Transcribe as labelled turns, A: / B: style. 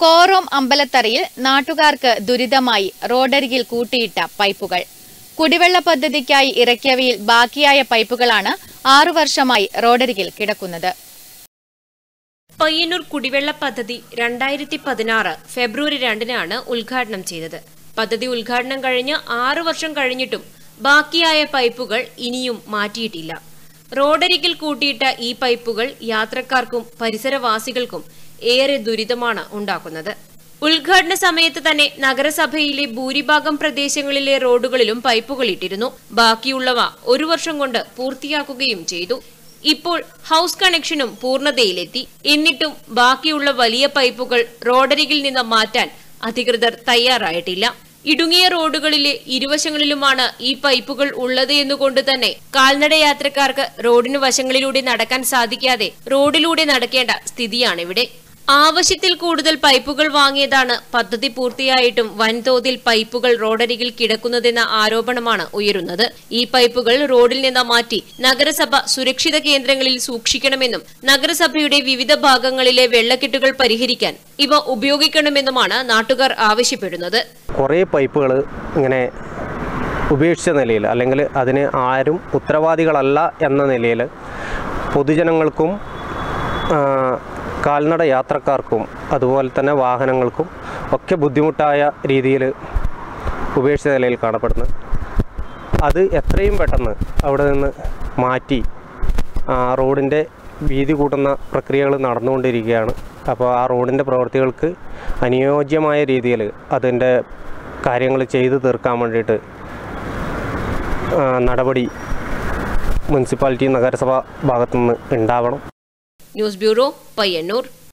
A: കോറോം അമ്പലത്തറയിൽ നാട്ടുകാർക്ക് ദുരിതമായി റോഡരികിൽ കൂട്ടിയിട്ട പൈപ്പുകൾ. കുടിവെള്ള പദ്ധതിക്കായി ഇറക്കിയവയിൽ ബാക്കിയായ പൈപ്പുകളാണ് 6 വർഷമായി റോഡരികിൽ കിടക്കുന്നത്.
B: പയ്യന്നൂർ കുടിവെള്ള പദ്ധതി 2016 ഫെബ്രുവരി 2-നാണ് ഉദ്ഘാടനം ചെയ്തത്. പദ്ധതി ഉദ്ഘാടനം കഴിഞ്ഞ് 6 വർഷം കഴിഞ്ഞിട്ടും ബാക്കിയായ പൈപ്പുകൾ ഇനിയും മാറ്റിയിട്ടില്ല. റോഡരികിൽ കൂട്ടിയിട്ട ഈ പൈപ്പുകൾ യാത്രക്കാർക്കും പരിസരവാസികൾക്കും ഏറെ ദുരിതമാണ് ഉണ്ടാക്കുന്നത്. ഉദ്ഘാടന സമയത്ത് തന്നെ നഗരസഭയിലെ ഭൂരിഭാഗം പ്രദേശങ്ങളിലെ റോഡുകളിലും പൈപ്പുകൾ ഇട്ടിരുന്നു. ബാക്കിയുള്ളവ 1 വർഷം കൊണ്ട് പൂർത്തിയാക്കുകയും ചെയ്തു. ഇപ്പോൾ ഹൌസ് കണക്ഷനും പൂർണ്ണതയിലെത്തി. എന്നിട്ടും ബാക്കിയുള്ള വലിയ പൈപ്പുകൾ റോഡരികിൽ നിന്ന് മാറ്റാൻ അധികൃതർ തയ്യാറായിട്ടില്ല. ഇടുങ്ങിയ റോഡുകളിലെ ഇരുവശങ്ങളിലുമാണ് ഈ പൈപ്പുകൾ ഉള്ളത് എന്നുകൊണ്ട് തന്നെ കാൽനട യാത്രക്കാർക്ക് റോഡിന് വശങ്ങളിലൂടെ നടക്കാൻ സാധിക്കാതെ റോഡിലൂടെ നടക്കേണ്ട സ്ഥിതിയാണിവിടെ. ആവശ്യത്തിൽ കൂടുതൽ പൈപ്പുകൾ വാങ്ങിയതാണ് പദ്ധതി പൂർത്തിയായിട്ടും വൻതോതിൽ പൈപ്പുകൾ റോഡരികിൽ കിടക്കുന്നതെന്ന ആരോപണമാണ് ഉയരുന്നത്. ഈ പൈപ്പുകൾ റോഡിൽ നിന്ന് മാറ്റി നഗരസഭ സുരക്ഷിത കേന്ദ്രങ്ങളിൽ സൂക്ഷിക്കണമെന്നും നഗരസഭയുടെ വിവിധ ഭാഗങ്ങളിലെ വെള്ളക്കെട്ടുകൾ പരിഹരിക്കാൻ ഇവ ഉപയോഗിക്കണമെന്നുമാണ് നാട്ടുകാർ ആവശ്യപ്പെടുന്നത്.
C: കുറേ പൈപ്പുകൾ ഇങ്ങനെ ഉപേക്ഷിച്ച നിലയിൽ, അല്ലെങ്കിൽ അതിന് ആരും ഉത്തരവാദികളല്ല എന്ന നിലയിൽ പൊതുജനങ്ങൾക്കും കാൽനട യാത്രക്കാർക്കും അതുപോലെ തന്നെ വാഹനങ്ങൾക്കും ഒക്കെ ബുദ്ധിമുട്ടായ രീതിയിൽ ഉപേക്ഷിച്ച നിലയിൽ കാണപ്പെടുന്നു. അത് എത്രയും പെട്ടെന്ന് അവിടെ നിന്ന് മാറ്റി റോഡിൻ്റെ വീതി കൂട്ടുന്ന പ്രക്രിയകൾ നടന്നുകൊണ്ടിരിക്കുകയാണ്. അപ്പോൾ ആ റോഡിൻ്റെ പ്രവൃത്തികൾക്ക് അനുയോജ്യമായ രീതിയിൽ അതിൻ്റെ കാര്യങ്ങൾ ചെയ്തു തീർക്കാൻ വേണ്ടിയിട്ട് നടപടി മുനിസിപ്പാലിറ്റി നഗരസഭ ഭാഗത്തുനിന്ന് ഉണ്ടാവണം.
B: News bureau, Payyanur.